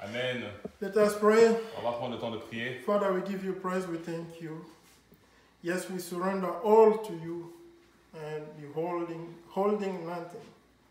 Amen. Let us pray. On va prendre le temps de prier. Father, we give you praise, we thank you. Yes, we surrender all to you and be holding nothing.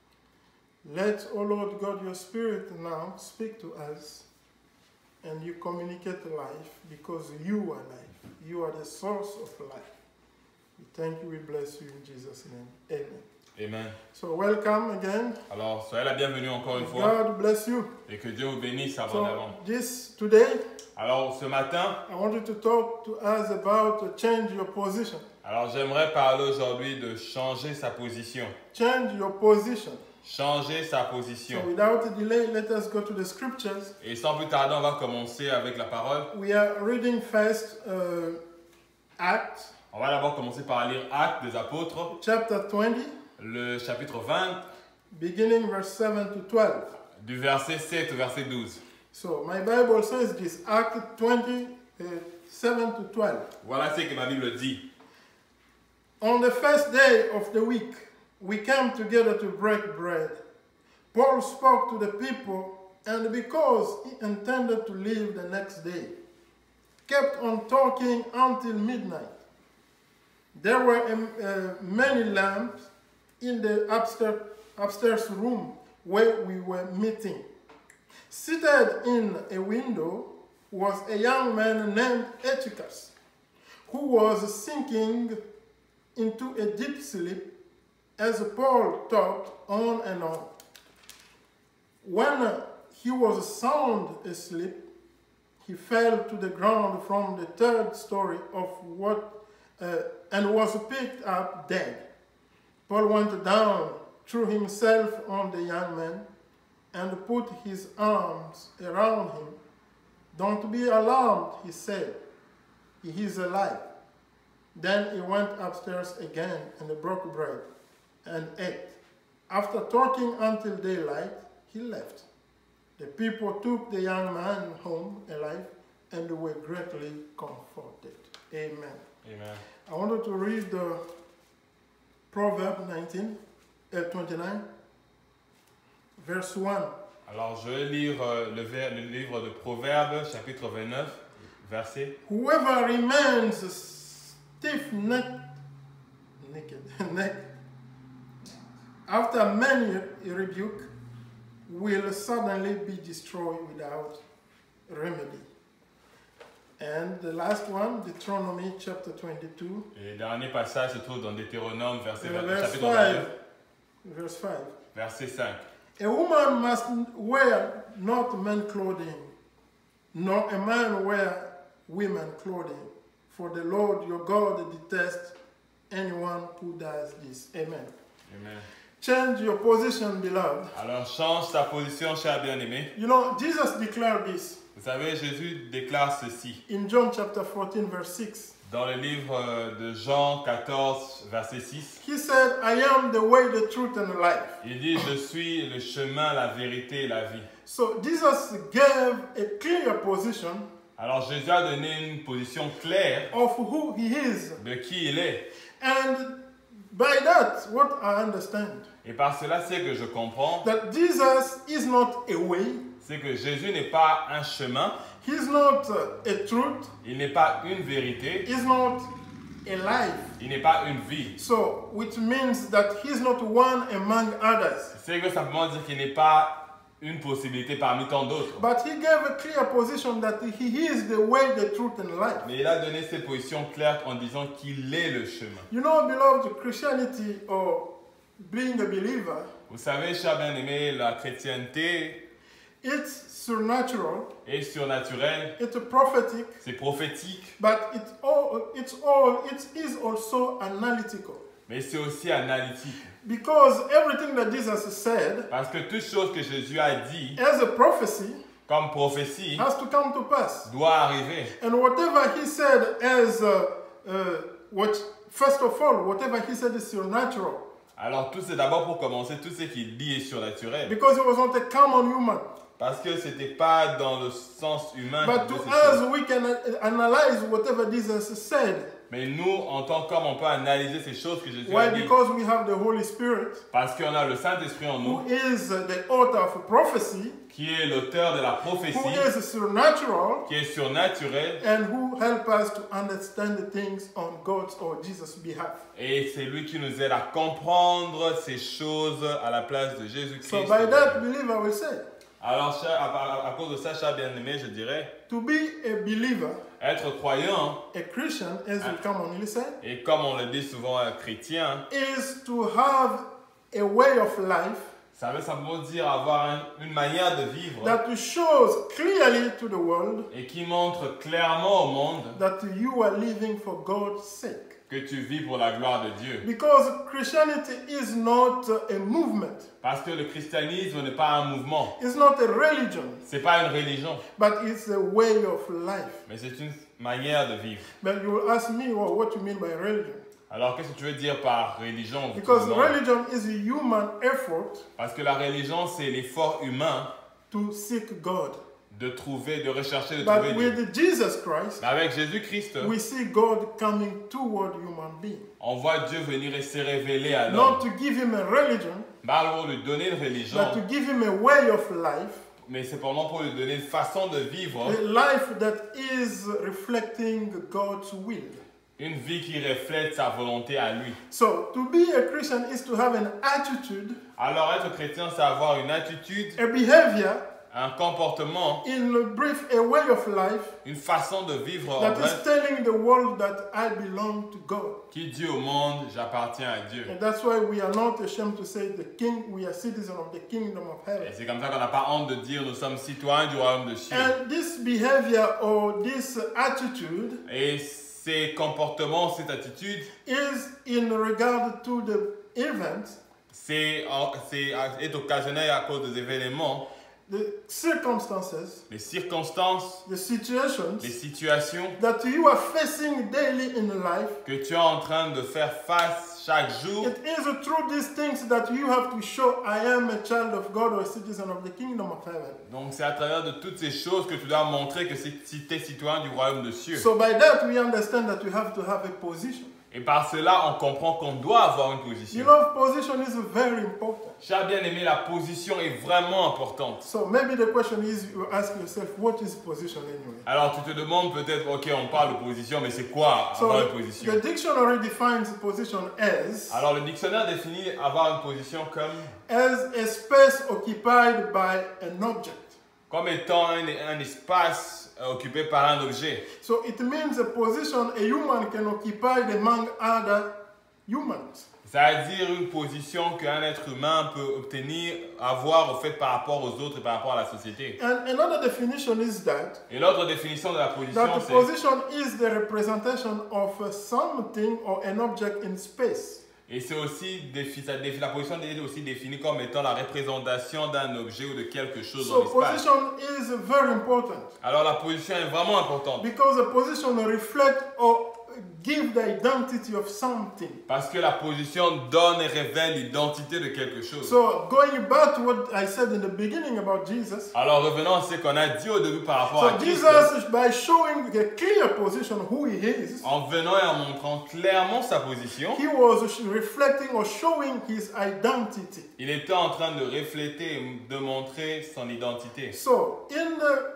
Let, O Lord God, your Spirit now speak to us and you communicate life because you are life. You are the source of life. We thank you, we bless you in Jesus' name. Amen. Amen. So welcome again. Alors, soyez la bienvenue encore une fois. God bless you. Et que Dieu vous bénisse abondamment. Today, Alors, ce matin, I wanted to talk to us about to change your position. alors j'aimerais parler aujourd'hui de changer sa position. Change your position. Changer sa position. So without delay, let us go to the scriptures. Et sans plus tarder, on va commencer avec la parole. We are reading first Acts, On va d'abord commencer par lire Actes des Apôtres, chapter 20, le chapitre 20, beginning verse 7 to 12. du verset 7 au verset 12. So my Bible says this, Acts 20, 7 to 12. Voilà ce que ma Bible dit. On the first day of the week, we came together to break bread. Paul spoke to the people, and because he intended to leave the next day, kept on talking until midnight. There were many lamps in the upstairs room where we were meeting. Seated in a window was a young man named Eutychus, who was sinking into a deep sleep as Paul talked on and on. When he was sound asleep, he fell to the ground from the third story of and was picked up dead. Paul went down, threw himself on the young man, and put his arms around him. Don't be alarmed, he said. He is alive. Then he went upstairs again and broke bread and ate. After talking until daylight, he left. The people took the young man home alive and were greatly comforted. Amen. Amen. I wanted to read the Proverb 29, verse 1. Alors, je vais lire le livre de Proverbes, chapitre 29, verset. Whoever remains stiff-necked after many rebuke will suddenly be destroyed without remedy. And the last one, Deuteronomy chapter 22. Et le dernier passage se trouve dans Deutéronome, Verse chapitre 22, 5. Verse 5. verset 5. A woman must wear not men clothing, nor a man wear women clothing, for the Lord your God detests anyone who does this. Amen. Amen. Change your position, beloved. Alors, change ta position, cher bien-aimé. You know, Jesus declared this Vous savez, Jésus déclare ceci in John chapter 14, verse 6. dans le livre de Jean 14, verset 6. He said, I am the way, the truth, and the life. Il dit, je suis le chemin, la vérité et la vie. So Jesus gave a clear position Alors, Jésus a donné une position claire of who he is. de qui il est. And by that, what I understand, Et par cela, c'est que je comprends, that Jesus is not a way, c'est que Jésus n'est pas un chemin, he's not a truth, il n'est pas une vérité, he's not a life. il n'est pas une vie. So, which means that he's not one among others. C'est que simplement dire qu'il n'est pas une possibilité parmi tant d'autres. But he gave a clear position that he is the way, the truth, and life. Mais il a donné cette position claire en disant qu'il est le chemin. You know, beloved, Christianity or being a believer, Vous savez, cher bien-aimé, la chrétienté it's supernatural, est surnaturelle, it's prophetic, c'est prophétique, but it is also analytical. mais c'est aussi analytique. Because everything that Jesus said Parce que toute chose que Jésus a dit as a prophecy comme prophétie has to come to pass. doit arriver. And whatever he said as first of all, whatever he said is supernatural. Alors tout c'est d'abord pour commencer, tout ce qu'il dit est surnaturel. Because it was not a common human. Parce que c'était pas dans le sens humain. But de to ces us, choses. we can analyze whatever Jesus said. Mais nous, en tant qu'hommes, on peut analyser ces choses que Jésus Why? a dit. Because we have the Holy Spirit, Parce qu'on a le Saint-Esprit en who nous, is the author of prophecy, qui est l'auteur de la who prophétie, is supernatural, qui est surnaturel. and who help us to understand the things on God's or Jesus' behalf. Et c'est lui qui nous aide à comprendre ces choses à la place de Jésus-Christ. So by that, believer will say, Alors, à cause de ça, cher bien-aimé, je dirais, to be a believer, être croyant, a Christian, as we commonly say, et comme on le dit souvent, chrétien, is to have a way of life ça veut simplement dire avoir une manière de vivre that shows clearly to the world et qui montre clairement au monde that you are living for God's sake. que tu vis pour la gloire de Dieu. Because Christianity is not a movement, Parce que le christianisme n'est pas un mouvement, it's not a religion, c'est pas une religion, but it's a way of life. mais c'est une manière de vivre. But you will ask me, well, what you mean by religion? Alors, qu'est-ce que tu veux dire par religion? Because religion is a human effort Parce que la religion, c'est l'effort humain to seek God. de trouver, de rechercher, de But trouver Dieu. with Jesus Christ, Mais avec Jésus-Christ, we see God coming toward human being. on voit Dieu venir et se révéler à l'homme. Not to give him a religion, Pas pour lui donner une religion, but to give him a way of life, mais c'est vraiment pour lui donner une façon de vivre, a life that is reflecting God's will. une vie qui reflète sa volonté à lui. So, to be a Christian is to have an attitude, Alors être chrétien, c'est avoir une attitude, a behavior, un comportement, in brief, a way of life une façon de vivre en that is bref, telling the world that I belong to God. qui dit au monde, j'appartiens à Dieu. And that's why we are not ashamed to say the king, we are citizens of the kingdom of Et heaven. c'est comme ça qu'on n'a pas honte de dire, nous sommes citoyens du royaume de cieux. And this behavior or this attitude Et ces comportements, cette attitude, is in regard to the event, est occasionné à cause des événements, the circumstances, les circonstances, the situations les situations that you are facing daily in life. que tu es en train de faire face chaque jour. It is through these things that you have to show I am a child of God or a citizen of the kingdom of heaven. Donc c'est à travers de toutes ces choses que tu dois montrer que si tu es citoyen du royaume de cieux. So by that we understand that you have to have a position. Et par cela, on comprend qu'on doit avoir une You position. know, position is very important. Cher bien-aimé, la position est vraiment importante. So maybe the question is, you ask yourself, what is position anyway? Alors tu te demandes peut-être, ok, on parle de position, mais c'est quoi avoir So une position? the dictionary defines position as Alors le dictionnaire définit avoir une position a space occupied by an object. comme étant un espace occupé par un objet. So it means a position a human can occupy among other humans. C'est-à-dire une position qu'un être humain peut obtenir, avoir au fait par rapport aux autres et par rapport à la société. And another definition is that Et l'autre définition de la position, the c'est position is the representation of something or an object in space. et c'est aussi la position est aussi définie comme étant la représentation d'un objet ou de quelque chose dans So l'espace. position is very important Alors la position est vraiment importante because the position reflects or give the identity of something. parce que la position donne et révèle l'identité de quelque chose. So going back to what I said in the beginning about Jesus. Alors revenons à ce qu'on a dit au début par rapport à So Christ. Jesus, by showing a clear position who he is, En venant et en montrant clairement sa position, he was reflecting or showing his identity. il était en train de refléter et de montrer son identité. So in the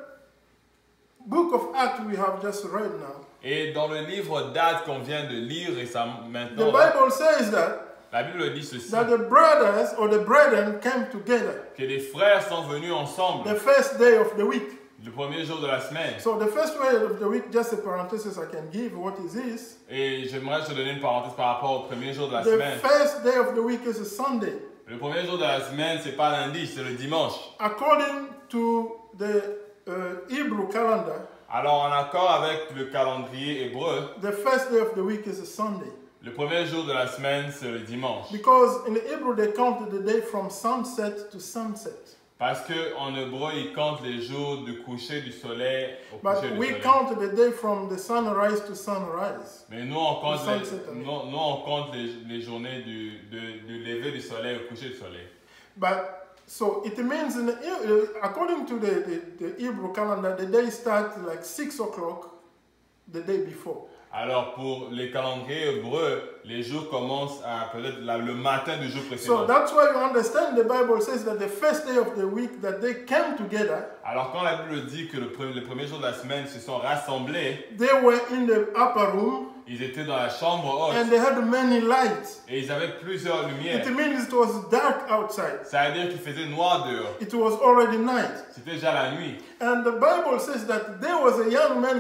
book of Acts we have just read now, Et dans le livre d'Actes qu'on vient de lire et ça the maintenant, Bible says that la Bible dit ceci, the brothers or the brethren came together que les frères sont venus ensemble the first day of the week. le premier jour de la semaine. So the first day of the week, just a parenthesis I can give what is this. Et j'aimerais te donner une parenthèse par rapport au premier jour de la The semaine. first day of the week is a Sunday. Le premier jour de la semaine, c'est pas lundi, c'est le dimanche. According to the Hebrew calendar, Alors en accord avec le calendrier hébreu, the first day of the week is a Sunday. le premier jour de la semaine, c'est le dimanche. Because in Hebrew they count the day from sunset to sunset. Parce qu'en hébreu, ils comptent les jours du coucher du soleil au But coucher du we soleil. count the day from the sunrise to sunrise. Mais nous, on compte, Le sunset, I mean. nous, on compte les journées du lever du soleil au coucher du soleil. But so it means, according to the Hebrew calendar, the day starts like 6 o'clock the day before. Alors pour les calendriers hébreux, les jours commencent à peut-être le matin du jour So précédent. that's why you understand the Bible says that the first day of the week that they came together, Alors quand la Bible dit que le premier jour de la semaine se sont rassemblés, they were in the upper room ils étaient dans la chambre and haute they had many lights. et ils avaient plusieurs lumières. It means it was dark outside. Ça veut dire qu'il faisait noir dehors. It was already night. C'était déjà la nuit. And the Bible says that there was a young man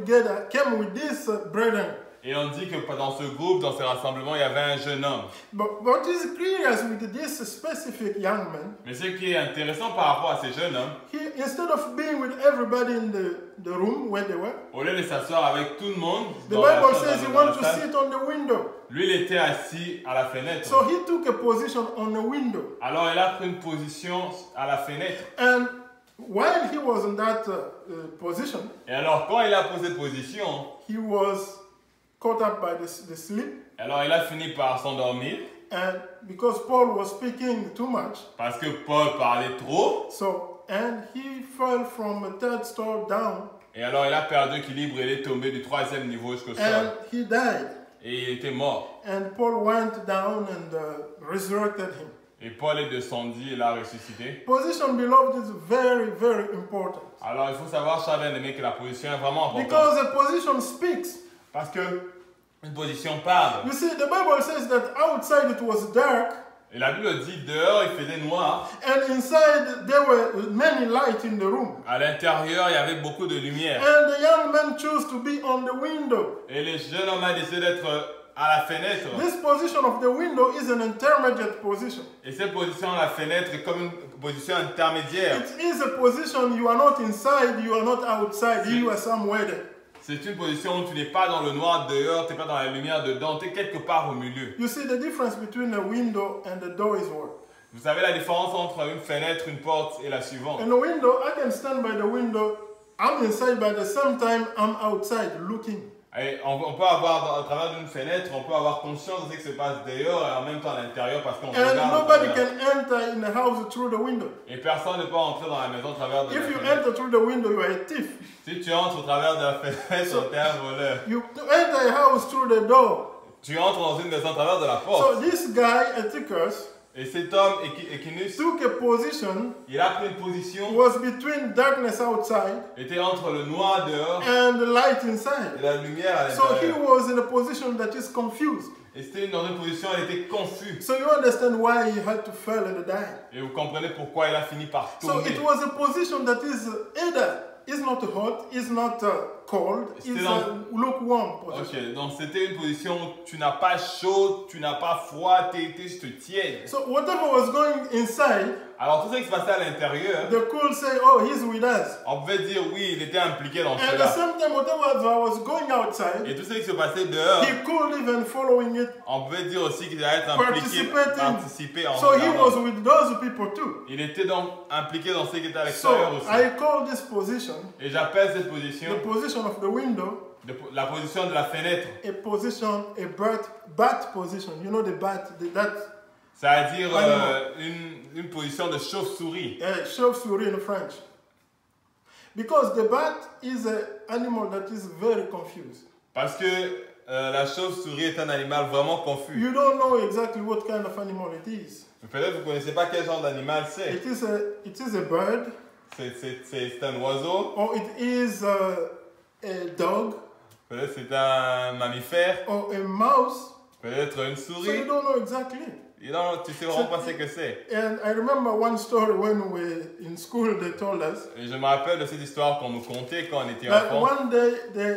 came with these brethren. Et on dit que dans ce groupe, dans ce rassemblement, il y avait un jeune homme. But what is curious with this specific young man, Mais ce qui est intéressant par rapport à ces jeunes hommes, instead of being with everybody in the room where they were, au lieu de s'asseoir avec tout le monde, the dans la Bible chambre, says he dans wanted la to salle, sit on the window. lui il était assis à la fenêtre. So he took a position on the window. Alors il a pris une position à la fenêtre. And while he was in that position, Et alors quand il a pris cette position, he was caught up by the sleep. alors il a fini par s'endormir And because Paul was speaking too much, parce que Paul parlait trop. and he fell from a third story down, Et alors il a perdu l'équilibre et il est tombé du 3e niveau jusqu'au sol. and he died. Et il était mort. And Paul went down and resurrected him. Et Paul est descendu et l'a ressuscité. Position, beloved, is very, very important. Alors il faut savoir, chers bien-aimés, que la position est vraiment importante. Because a position speaks. Parce que une position parle. You see, the Bible says that outside it was dark, Et la Bible dit dehors il faisait noir. and inside there were many lights in the room. À l'intérieur il y avait beaucoup de lumière. And the young man chose to be on the window. Et le jeune homme a décidé d'être à la fenêtre. This position of the window is an intermediate position. Et cette position à la fenêtre est comme une position intermédiaire. It is a position you are not inside, you are not outside, you are somewhere there. C'est une position où tu n'es pas dans le noir dehors, tu n'es pas dans la lumière dedans, tu es quelque part au milieu. You see, the difference between a window and a door is what? Vous savez la différence entre une fenêtre, une porte et la suivante. In a window, I can stand by the window, I'm inside, but at the same time, I'm outside looking. Et on peut avoir, à travers d'une fenêtre, on peut avoir conscience de ce qui se passe dehors et en même temps à l'intérieur parce qu'on regarde. And nobody can enter in the house through the window. Et personne ne peut entrer dans la maison au travers de la If you fenêtre. enter through the window, you are a thief. Si tu entres au travers de la fenêtre, tu es un voleur. You enter a house through the door. Tu entres dans une maison au travers de la So porte. this guy, Eutychus, Et cet homme, Échinus, took a position, il a pris une position, was between darkness outside était entre le noir dehors and the light inside. et la lumière à So he l'intérieur. was in a position that is confused. Et c'était dans une position, elle était confuse. So you understand why he had to fall and die. Et vous comprenez pourquoi il a fini par So tomber. it was a position that is either is not hot, is not cold, is Still a lukewarm position. Ok, donc c'était une position où tu n'as pas chaud, tu n'as pas froid, tu es juste tiède. So whatever was going inside, Alors tout ce qui se passait à l'intérieur, they could say, oh, he's with us. on pouvait dire oui, il était impliqué dans And at the cela. same time, whatever was going outside, Et tout ce qui se passait dehors, he could even following it. on pouvait dire aussi qu'il allait être impliqué, participer en So he regardant. was with those people too. Il était donc impliqué dans ce qui était à So l'extérieur aussi. I call this position, Et j'appelle cette position, the position of the window, la position de la fenêtre. a position, a bat position. You know the bat, that C'est-à-dire une position de chauve-souris. chauve-souris in French. Because the bat is an animal that is very confused. Parce que la chauve-souris est un animal vraiment confus. You don't know exactly what kind of animal it is. Peut-être que vous ne connaissez pas quel genre d'animal c'est. It is a bird, C'est un oiseau, or it is a dog, peut-être c'est un mammifère, or a mouse. peut-être une So you souris. don't know exactly. Et non, tu sais vraiment pas ce que c'est. And I remember one story when we were in school, they told us Et je me rappelle de cette histoire qu'on nous contait quand on était that enfant. one day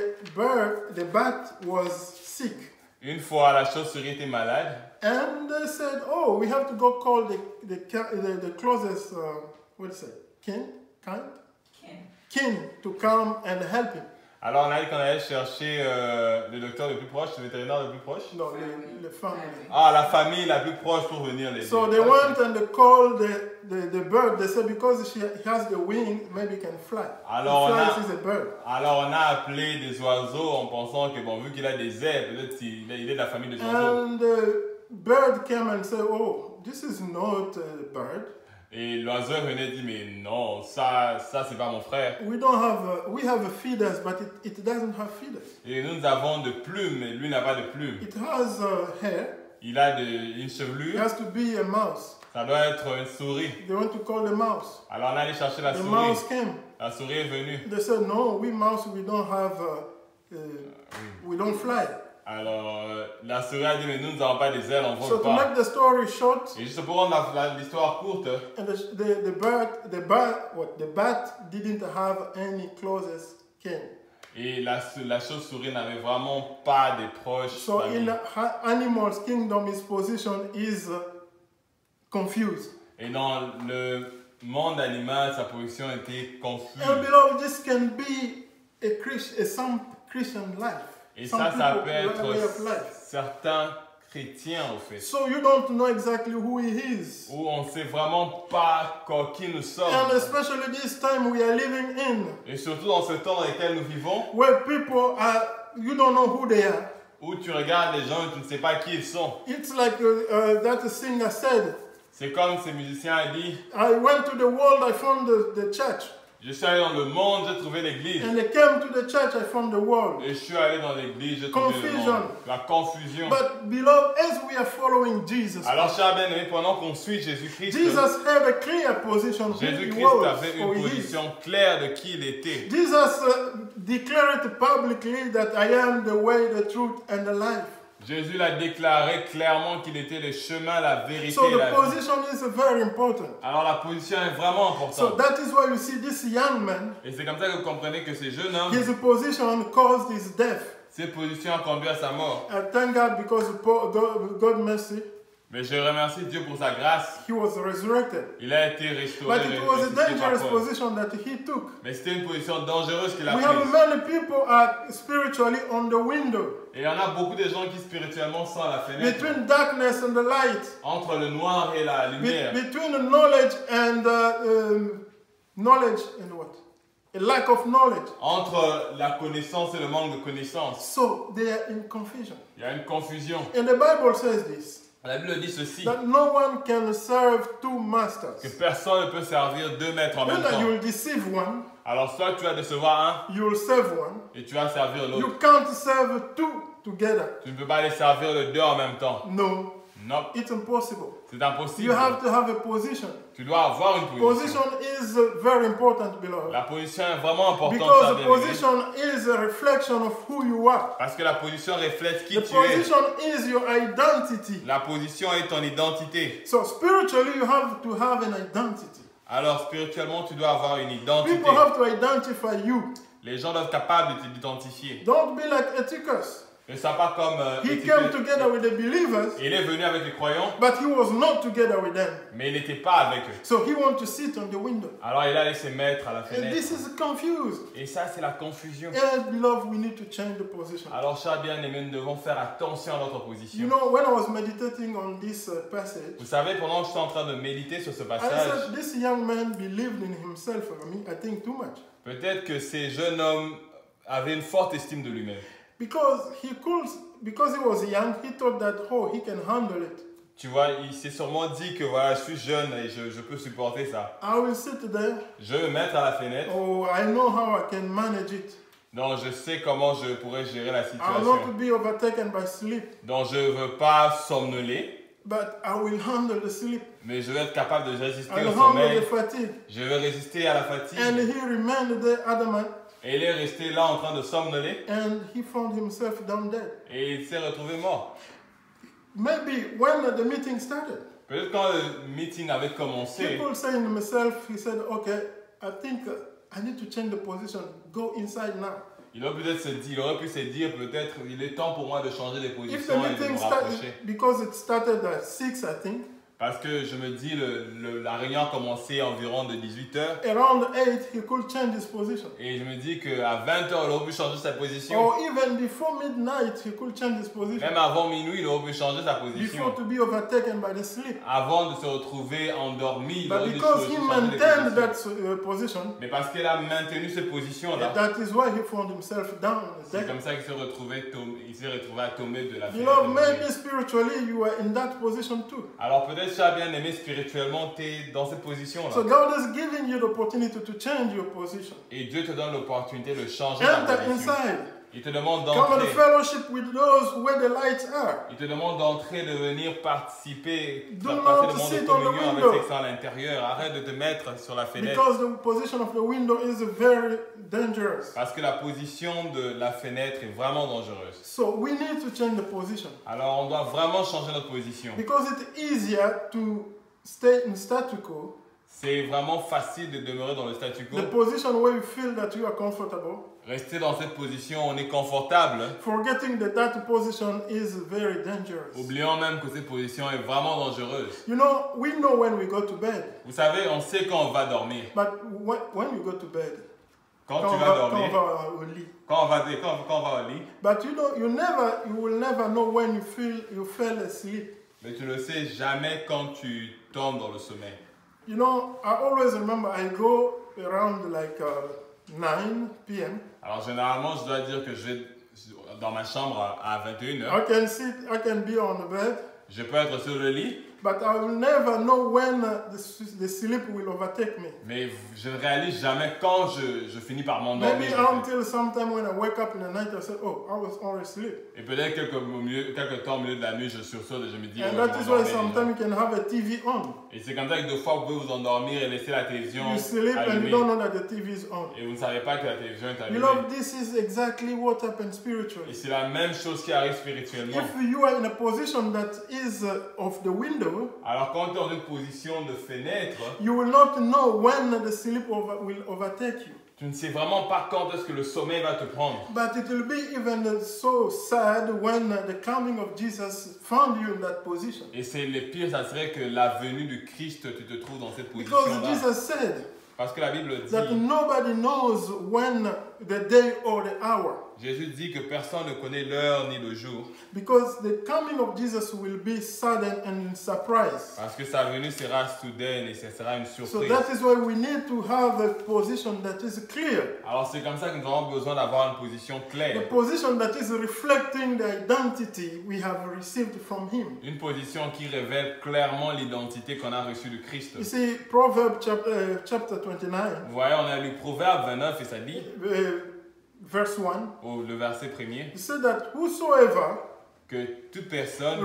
the bat was sick. Une fois, la chauve-souris était malade. And they said, oh, we have to go call the closest, what is it, kin to come and help him. Alors on a dit qu'on allait chercher le docteur le plus proche, le vétérinaire le plus proche. No, the family. Ah, la famille la plus proche pour venir les So aider. they went and they called the bird. They said because he has the wing, maybe he can fly. Alors, He on a- flies, he's a bird. Alors on a appelé des oiseaux en pensant que bon, vu qu'il a des ailes, peut-être qu'il est de la famille des oiseaux. And the bird came and said, oh, this is not a bird. Et l'oiseau venait dire, mais non, ça c'est pas mon frère. We have a feeders, but it doesn't have feeders. Et nous avons de plumes, mais lui n'a pas de plumes. It has hair. Il a une It chevelure. has to be a mouse. Ça doit être une souris. They want to call the mouse. Alors on allait chercher la The souris. mouse came. La souris est venue. They said, no, we mouse, we don't have, we don't fly. Alors la souris a dit, mais nous n'avons pas des ailes, on So vole to pas. make the story short, Et juste pour rendre l'histoire courte, and the bat didn't have any closest kin. et la chauve-souris n'avait vraiment pas des proches. So familles. in animals kingdom, his position is confused. Et dans le monde animal, sa position était confuse. And below, this can be some Christian life. Et some ça people peut way of être life. certains chrétiens, au fait. So you don't know exactly who he is. Où on ne sait vraiment pas qui nous sommes. And especially this time we are living in, Et surtout dans ce temps dans lequel nous vivons, where people are, you don't know who they are. où tu regardes les gens et tu ne sais pas qui ils sont. It's like that singer said, C'est comme ces musiciens ont dit, I went to the world, I found the church. je suis allé dans le monde, j'ai trouvé l'église. And I came to the church, I found the world. Et je suis allé dans l'église, j'ai trouvé le Confusion. monde. La confusion. But beloved, as we are following Jesus, Alors, chers bien-aimés, pendant qu'on suit Jésus-Christ, Jesus had a clear position who he Jésus-Christ was, avait who une he is. position claire de qui il était. Jesus declared publicly that I am the way, the truth, and the life. Jésus l'a déclaré clairement qu'il était le chemin, la vérité So et the la vie. position is very important. Alors la position est vraiment So importante. that is why you see this young man, Et c'est comme ça que vous comprenez que ce jeune homme, his position caused his death. ses positions ont conduit à sa mort. I thank God because God mercy, Mais je remercie Dieu pour sa grâce. he was resurrected. Il a été restauré. But it was a ressuscité par dangerous Paul. position that he took. Mais c'était une position dangereuse qu'il a We have prise. many people are spiritually on the window Et il y en a beaucoup de gens qui spirituellement sont à la fenêtre. between darkness and the light, Entre le noir et la lumière. between the knowledge and what? A lack of knowledge. Entre la connaissance et le manque de connaissance. So they are in confusion. Il y a une confusion. And the Bible says this, La Bible dit ceci, that no one can serve two que masters. personne ne peut servir deux maîtres en même Either you temps. will deceive one, Alors soit tu vas décevoir you will serve one. un et tu vas servir l'autre. You can't serve two together. Tu ne peux pas les servir les deux en même temps. No, Non, it's impossible. c'est impossible. You have to have a position. Tu dois avoir une position. Position is very important, beloved. La position est vraiment importante. Because ça, the bien aimé. position is a reflection of who you are. Parce que la position reflète qui The tu es. position is your identity. La position est ton identité. So spiritually, you have to have an identity. Alors spirituellement, tu dois avoir une identité. People have to identify you. Les gens doivent être capables de t'identifier. Don't be like Eutychus. Ne sois pas comme He Étiquette. came together with the believers, Il est venu avec les croyants, but he was not together with them. mais il n'était pas avec eux. So he wanted to sit on the window. Alors il allait se mettre à la And fenêtre. this is confused. Et ça, c'est la confusion. And beloved, we need to change the position. Alors, chers bien-aimés, nous devons faire attention à notre You position. know, when I was meditating on this passage, Vous savez, pendant que je suis en train de méditer sur ce I passage, said this young man believed in himself. I think too much. peut-être que ces jeunes hommes avaient une forte estime de lui-même. Because he was young, he thought that, oh, he can handle it. Tu vois, il s'est sûrement dit que voilà, je suis jeune et je peux supporter ça. I will sit there. Je vais me mettre à la fenêtre. Oh, I know how I can manage it. Donc, je sais comment je pourrais gérer la I will not situation. be overtaken by sleep, Donc, je ne veux pas somnoler, but I will handle the sleep. mais je vais être capable de I résister will au handle the sommeil. fatigue. Je vais résister à la And fatigue. he remained there adamant, Et il est resté là en train de somnoler and he found himself down dead. et il s'est retrouvé mort. Maybe when the meeting started, Peut-être quand le meeting avait commencé, people saying to himself, he said, okay, I think I need to change the position. Go inside now. il aurait pu se dire peut-être il est temps pour moi de changer de If the position et de meeting me started, rapprocher. because it started at 6, I think, Parce que je me dis, la réunion a commencé environ de 18h. around 8, he could change his position. Et je me dis qu'à 20h, il aurait pu changer sa position. Or even before midnight, he could change his position. Même avant minuit, il aurait pu changer sa position. Before to be overtaken by the sleep. Avant de se retrouver endormi, il But aurait dû because he changer de maintained position. that position, Mais parce qu'il a maintenu cette position-là, that is why he found himself down on the c'est deck. comme ça qu'il s'est retrouvé à tomber de la Beloved, fenêtre. maybe spiritually you are in that position too. Alors peut-être peut-être, cher bien-aimé, spirituellement, tu es dans cette position-là. So God is giving you the opportunity to change your position. Et Dieu te donne l'opportunité de changer ta Enter position. inside. Il te demande Come and d'entrer. fellowship with those where the lights are. Il te demande d'entrer, de venir participer, Do passer not le moment de sit on the communion avec window. ceux qui sont à l'intérieur. Arrête de te mettre sur la fenêtre. Because the position of the window is very dangerous. Parce que la position de la fenêtre est vraiment dangereuse. So we need to change the position. Alors on doit vraiment changer notre position. Because it's easier to stay in statu quo. C'est vraiment facile de demeurer dans le statu quo. The position where you feel that you are comfortable. Rester dans cette position, on est confortable. Forgetting that that position is very dangerous. Oublions même que cette position est vraiment dangereuse. You know, we know when we go to bed. Vous savez, on sait quand on va dormir. But when you go to bed, Quand tu vas dormir, quand on va au lit. quand on va au lit. But you know, you will never know when you fell asleep. Mais tu ne sais jamais quand tu tombes dans le sommeil. You know, I always remember I go around like 9 p.m. Alors généralement, je dois dire que je vais dans ma chambre à 21h. I can be on the bed, Je peux être sur le lit, but I will never know when the sleep will overtake me. mais je ne réalise jamais quand je finis par m'endormir. Maybe en fait. until sometime when I wake up in the night, I say, oh, I was already asleep. Et peut-être quelques temps au milieu de la nuit, je sursaute et je me dis. And oh, that je is why m'endormais sometimes you can have a TV on. déjà. Et c'est comme ça que deux fois vous pouvez vous endormir et laisser la télévision You sleep and you allumée. don't know that the TV is on. Et vous ne savez pas que la télévision est allumée. Beloved, this is exactly what happens spiritually. Et c'est la même chose qui arrive spirituellement. If you are in a position that is of the window, Alors quand tu es dans une position de fenêtre, you will not know when the sleep will overtake you. tu ne sais vraiment pas quand est-ce que le sommeil va te prendre. But it will be even so sad when the coming of Jesus found you in that position. Et c'est le pire, ça serait que la venue de Christ, tu te trouves dans cette Because position-là. Jesus said Parce que la Bible dit, that nobody knows when the day or the hour. Jésus dit que personne ne connaît l'heure ni le jour. Because the coming of Jesus will be sudden and surprise. Parce que sa venue sera soudaine et ce sera une So surprise. that is why we need to have a position that is clear. Alors c'est comme ça que nous avons besoin d'avoir une position A claire. position that is reflecting the identity we have received from Him. Une position qui révèle clairement l'identité qu'on a reçue de Christ. You see, Proverbs chapter 29, Vous voyez, on a lu Proverbe 29 et ça dit, verse 1, le verset premier, it said that whosoever que toute personne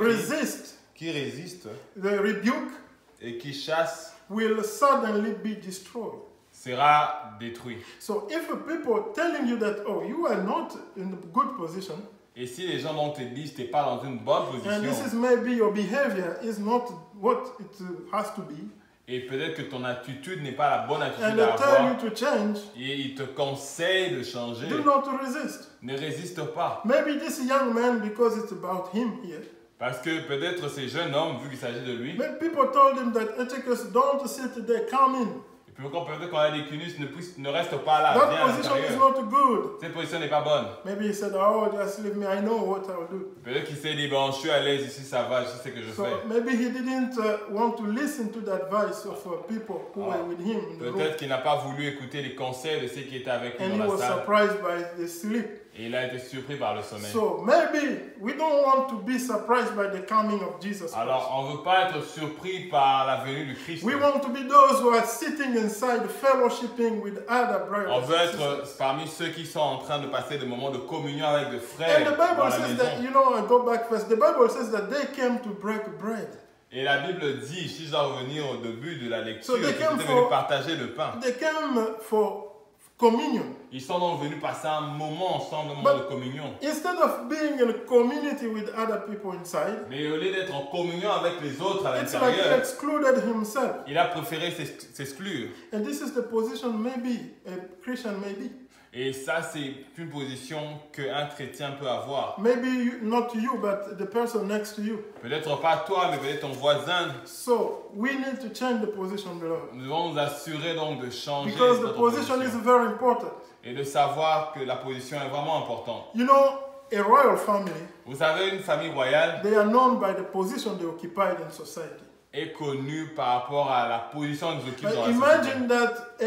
qui résiste the rebuke et qui chasse will suddenly be destroyed. sera détruit. So if people telling you that, oh, you are not in a good position, Et si les gens donc te disent que tu n'es pas dans une bonne and this position, is maybe your behavior is not what it has to be, et peut-être que ton attitude n'est pas la bonne and attitude they à tell avoir, you to change, et ils te conseillent de changer, do not resist. ne résiste pas. Maybe this young man, because it's about him here, Parce que peut-être ces jeunes hommes, vu qu'il s'agit de lui, maybe people told him that Etiquette, don't sit there, come in. et puis peut-être quand il est cunus, ne reste pas là, That viens à position is l'intérieur. not good. Cette position n'est pas bonne. Maybe he said, oh, just leave me, I know what I'll do. Peut-être qu'il s'est dit, bon, je suis à l'aise ici, ça va, je sais ce que je So fais. maybe he didn't want to listen to the advice of people who were with him in the room. Peut-être qu'il n'a pas voulu écouter les conseils de ceux qui étaient avec lui And he dans la was salle. surprised by the sleep. Et il a été surpris par le sommeil. So maybe we don't want to be surprised by the coming of Jesus Alors, Christ. on ne veut pas être surpris par la venue du Christ. We want to be those who are sitting inside fellowshipping with other On brothers veut and être sisters. parmi ceux qui sont en train de passer des moments de communion avec des And frères the dans Bible la says that, maison. you know, I go back first. The Bible says that they came to break bread. Et la Bible dit, si je dois revenir au début de la lecture, So they qu'ils came étaient for- venus partager le pain. They came for communion. Ils sont donc venus passer un moment ensemble, un moment But- de communion. Instead of being in a community with other people inside, Mais au lieu d'être en communion avec les autres à it's like he l'intérieur, excluded himself. il a préféré s'exclure. And this is the position maybe a Christian may be. Et ça, c'est une position qu'un chrétien peut avoir. Maybe not you, but the person next to you. Peut-être pas toi, mais peut-être ton voisin. So we need to change the position, beloved. Nous devons nous assurer donc de changer Because the notre position is position. very important. Et de savoir que la position est vraiment importante. You know, a royal family, Vous savez, une famille royale they are known by the position they occupied in society. est connue par rapport à la position qu'ils occupent dans la Imagine société. that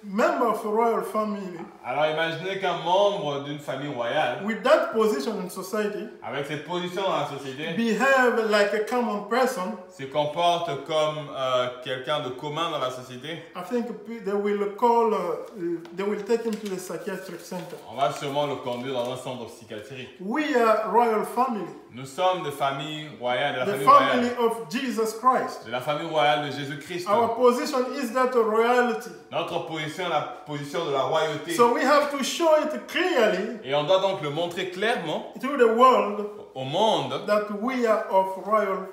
member of a royal family, Alors imaginez qu'un membre d'une famille royale, with that position in society, avec cette position dans la société, behave like a common person, se comporte comme quelqu'un de commun dans la société, I think they will take him to the psychiatric center. on va sûrement le conduire dans un centre psychiatrique. We are royal family, Nous sommes de famille royale, de la the famille family royale, of Jesus Christ. de la famille royale de Jésus-Christ. Our position is that of royalty. Notre position est la position de la royauté. So we have to show it clearly Et on doit donc le montrer clairement to the world au monde that we are of royal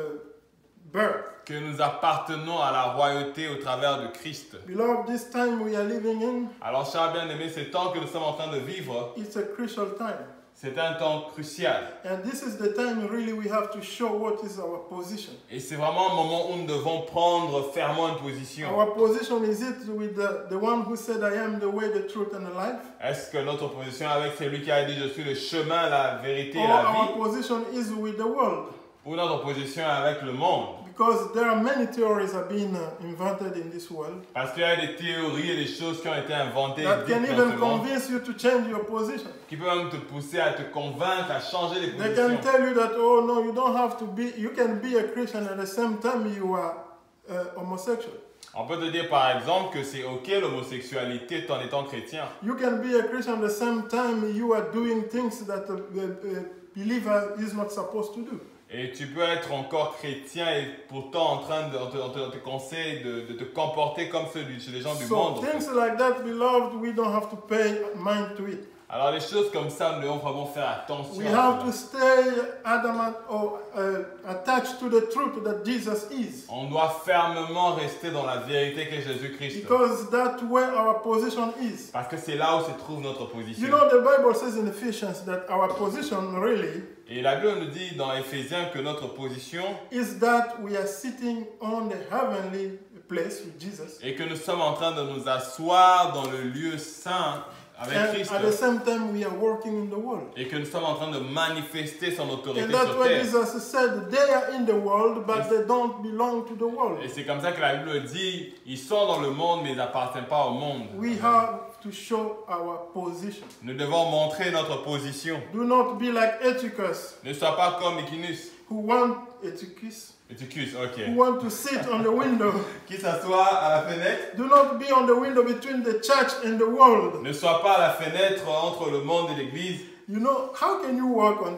birth. que nous appartenons à la royauté au travers de Christ. Beloved, this time we are living in, Alors, chers bien-aimés, ce temps que nous sommes en train de vivre, it's a crucial time. c'est un temps crucial. And this is the time really we have to show what is our position. Et c'est vraiment un moment où nous devons prendre fermement une position. Our position is it with the one who said, I am the way, the truth, and the life? Est-ce que notre position avec celui qui a dit je suis le chemin, la vérité et Or la our vie, position is with the world? ou notre position avec le monde? Because there are many theories have been invented in this world Parce qu'il y a des théories et des choses qui ont été inventées et that dites can dans even ce monde, convince you to change your position. qui peuvent même te pousser à te convaincre, à changer les They can positions. tell you that, oh no, you don't have to be, you can be a Christian at the same time you are homosexual. On peut te dire par exemple que c'est ok l'homosexualité tout en étant chrétien. You can be a Christian at the same time you are doing things that a believer is not supposed to do. Et tu peux être encore chrétien et pourtant en train de on te conseille de te comporter comme chez les gens du So monde. things like that, beloved, we don't have to pay mind to it. Alors les choses comme ça, nous devons vraiment faire attention. We à have cela. to stay adamant or attached to the truth that Jesus is. On doit fermement rester dans la vérité qu'est Jésus-Christ. Because that's where our position is. Parce que c'est là où se trouve notre You position. know, the Bible says in Ephesians that our position really Et la Bible nous dit dans Éphésiens que notre position is that we are sitting on the heavenly place with Jesus. est que nous sommes en train de nous asseoir dans le lieu saint avec And Christ at the same time, we are working in the world. et que nous sommes en train de manifester son autorité And that's sur what terre. Jesus said. They are in the world, but they don't belong to the world. Et c'est comme ça que la Bible dit, ils sont dans le monde mais ils n'appartiennent pas au monde. We have to show our position. Nous devons montrer notre position. Do not be like Eutychus, Ne sois pas comme Équinus. who want Eutychus, Eutychus, who ok. want to sit on the window. Qui s'assoit à la fenêtre. Do not be on the window between the church and the world. Ne sois pas à la fenêtre entre le monde et l'église. You know, how can you walk on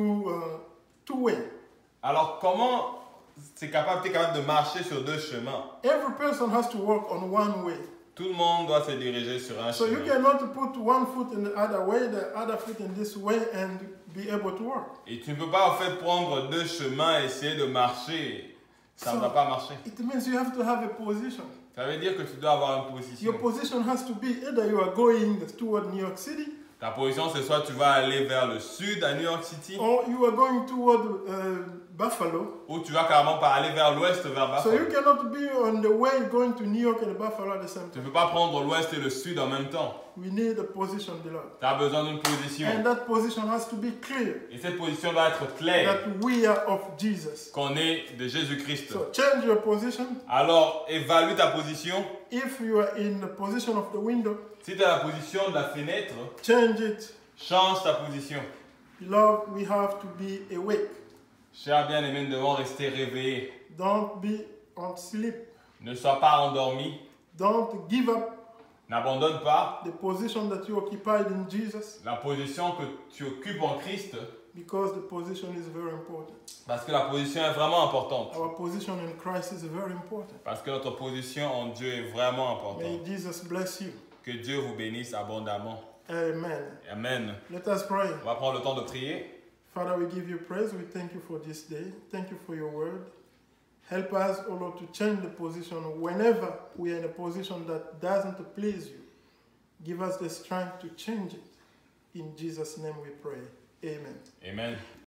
two way? Alors comment tu es capable de marcher sur deux chemins? Every person has to walk on one way. Tout le monde doit se diriger sur un So you chemin. cannot put one foot in the other way, the other foot in this way, and be able to work. Et tu ne peux pas en fait prendre deux chemins et essayer de marcher. Ça ne va pas marcher. It means you have to have a position. Ça veut dire que tu dois avoir une position. Your position has to be either you are going toward New York City, Ta position, c'est soit tu vas aller vers le sud à New York City, or you are going toward Buffalo. ou tu vas carrément pas aller vers l'ouest, vers So you Buffalo. cannot be on the way going to New York and Buffalo at the same Tu ne time. peux pas prendre l'ouest et le sud en même temps. We need a position, beloved. Tu as besoin d'une position. And that position has to be clear Et cette position doit être claire, that we are of Jesus. qu'on est de Jésus-Christ. So change your position. Alors, évalue ta position. If you are in the position of the window, Si tu as la position de la fenêtre, change it. change ta position. Beloved, we have to be awake. Chers bien-aimés, nous devons rester réveillés. Don't be on sleep. Ne sois pas endormi. Don't give up N'abandonne pas the position that you occupied in Jesus, la position que tu occupes en Christ, because the position is very important. parce que la position est vraiment importante. Our position in Christ is very important. Parce que notre position en Dieu est vraiment May importante. Jesus bless you. Que Dieu vous bénisse abondamment. Amen. Amen. Let us pray. On va prendre le temps de prier. Father, we give you praise. We thank you for this day. Thank you for your word. Help us, O Lord, to change the position whenever we are in a position that doesn't please you. Give us the strength to change it. In Jesus' name we pray. Amen. Amen.